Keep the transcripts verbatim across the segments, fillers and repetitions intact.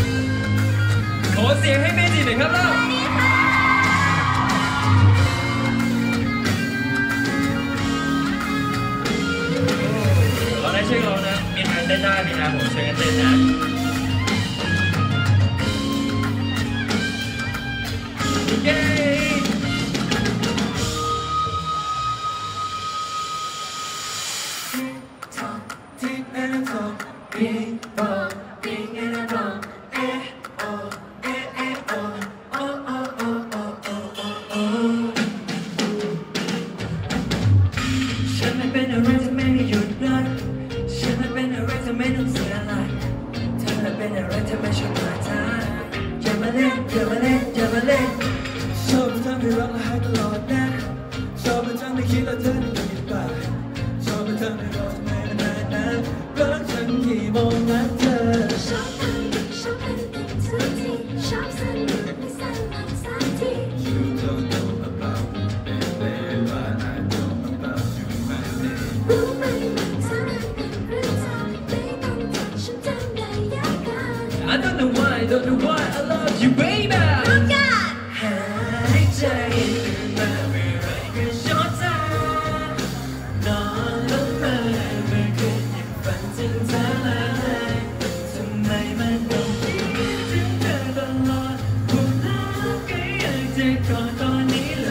ขอเสียงให้เมจิหน่อยครับเราเราได้ช่วยเรานะมีทางเต้นได้มีทางผมช่วยกันเต้นนะเย้ฉันไม่เป็นอะไรจะไม่หยุดรักฉันไม่เป็นอะไรจะไม่ต้องเสียหลักเธอไม่เป็นอะไรจะไม่ชอบมาท้าอย่ามาเล่นอย่ามาเล่นอย่ามาเล่นชอบทำให้รักและหายตลอดนะชอบมันทำให้คิดแล้วเธอไม่คิดไปชอบมันทำให้รอทำไมมันนานนานรักฉันที่มองหน้าเธอชอบทำดีชอบเป็นติดทุกทีชอบสนุกไม่สนุกสักที You don't know about me, baby, but I know about you, my baby. รู้ไหมมันเธอนั้นเป็นเรื่องเธอไม่ต้องทำฉันจำได้ยากเกิน I don't know why don't know why I love you baby รู้กันหายใจตื่นมาเมื่อไรก็ชอบเธอนอนลงมาเมื่อคืนยังฝันถึงเธอเลยทำไมมันต้องคิดถึงเธอตลอดพูดแล้วก็อยากจะกอดตอนนี้เลย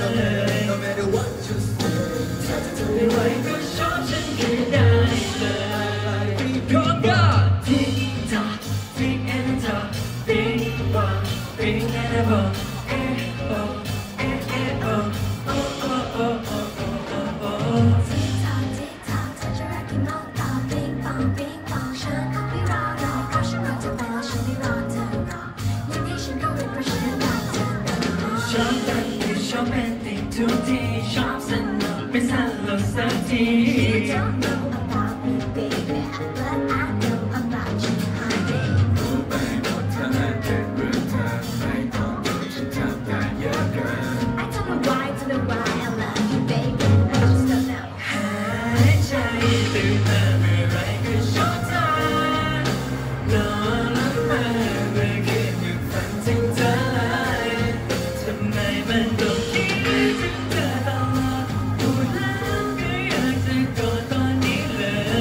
No matter what you say, ถ้าเธอไม่ไหวก็ชอบฉันคือได้เลยก็ก็ทิกตอกทิกแอนด์ตอกปิ๊งปองปิ๊งแอนด์ปองเอ๊ะโอเอ๊ะเอ๊ะโอโอโอโอโอโอโอโอทิกทอกทิกทอกเธอจะรักกี่โมงต่อปิ๊งปองปิ๊งปองฉันไม่รอรอเพราะฉันรอเธอไปแล้วฉันไม่รอเธอรออย่างนี้ฉันก็เป็นเพราะฉันรักเธอตลอดชอบแต่ที่ชอบเป็นติดทุกทีชอบสนุกไม่สนุกสักที You don't know about me baby but I know about you honey รู้ไหมว่าเธอนั้นเป็นเรื่องเธอไม่ต้องโดนฉันทำได้เยอะเกิน I don't know why don't know why I love you baby I just don't know หายใจตื่นมาเมื่อไรก็ชอบเธอนอนหลับมาเมื่อคืนยังฝันถึงเธอเลยทำไมมันต้องคิดถึงเธอตลอดพูดแล้วก็อยากจะกอดตอนนี้เลย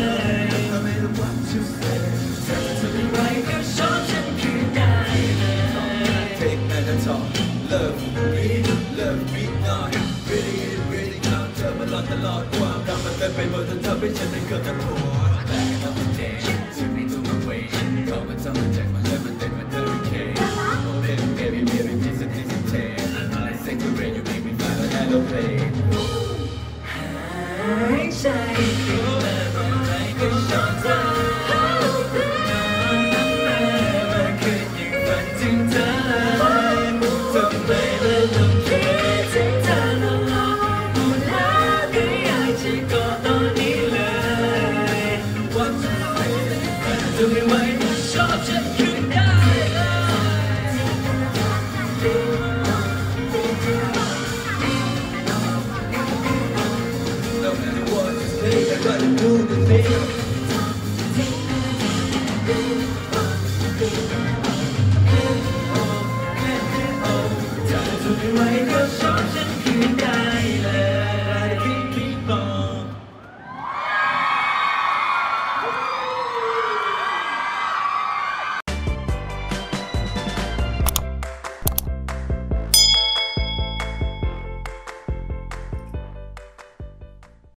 No matter what you say, ถ้าเธอไม่ไหวก็ชอบฉันคือได้เลย take and talk, love me, love me not. Really, really ข้ามเธอมาหลอดตลอดความรักมันเต็มไปหมดจนทำให้ฉันได้เกิดจะปวดแต่ก็ต้องเป็นเด็กฉันไม่ต้องมาเวทเขามาทำมาแจกมาเลยมันเต็มมันเธอริเคน Baby, baby, baby, please, please, please. I'm not like second grade, you make me fly like aeroplane. หายใจตื่นมาเมื่อไรก็ชอบเธอนอนหลับมาเมื่อคืนยังฝันถึงเธอเลยทำไมมันต้องคิดถึงเธอตลอดพูดแล้วก็อยากจะกอดตอนนี้เลย What you say? จะไม่ไหวก็ชอบฉันคืนได้